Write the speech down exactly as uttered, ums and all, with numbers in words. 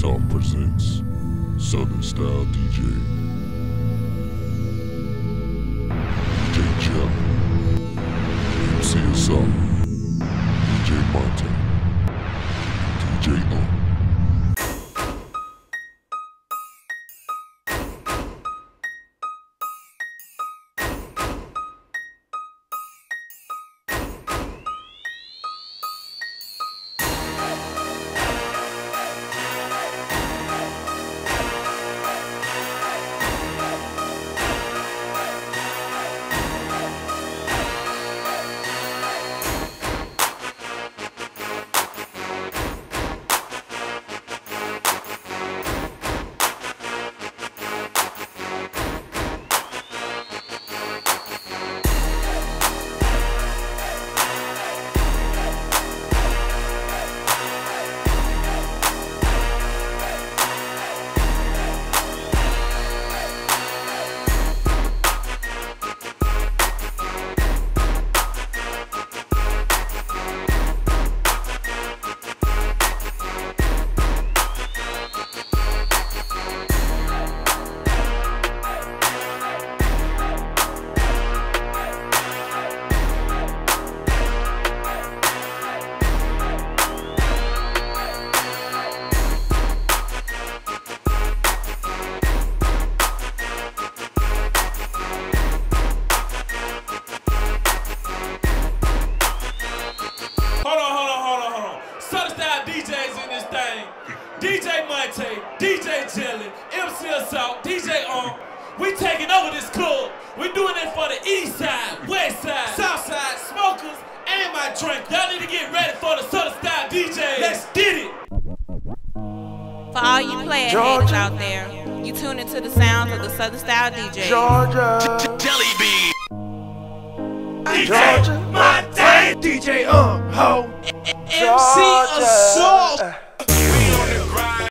South presents Southern Style D J. D J Jelly, M C Assault, D J Monte, D J Ump. Hold on, hold on, hold on, hold on. Southern Style D Js in this thing. D J Monte, D J Jelly, M C Assault, D J Ump. We taking over this club. We doing it for the east side, west side, south side, smokers, and my drink. Y'all need to get ready for the Southern Style D Js. Let's get it. For all you player haters out there, you tune into the sounds of the Southern Style D Js. Georgia, Jelly Bean, D J Georgia, Monte, D J Ump, ho, M C Assault.